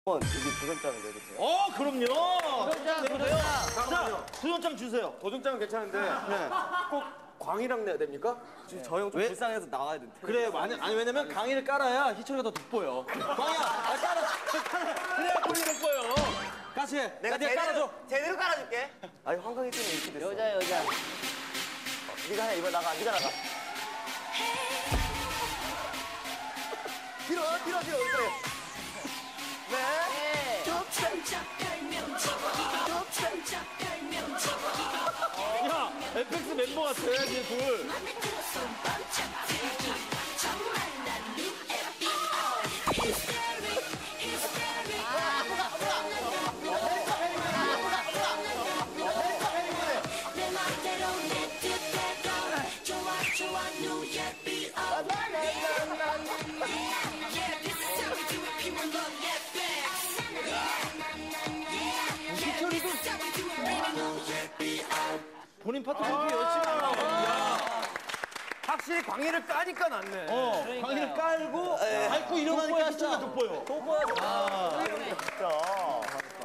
여기 도전장을 내주세요. 그럼요. 도전장. 자, 도전장 주세요. 도전장은 괜찮은데 꼭 광희랑 내야 됩니까? 지금 저 형 좀 불쌍해서 나와야 돼. 그래, 아니 왜냐면 강의를 깔아야 희철이가 더 돋보여. 광희야, 그래야 본인 돋보여. 같이 해. 내가 깔아줘. 제대로 깔아줄게. 아니 황강희 때문에 이렇게 됐어. 여자. 네가 해, 이거 나가, 네가 나가. 뒤로, 그래. 네. 야, FX 멤버 같아, 얘 둘. 본인 파트 되게 열심히 하려고. 확실히 광희를 까니까 낫네. 강의를 깔고 밟고 일어나니까 희철이가 돋보여. 돋보여. 진짜.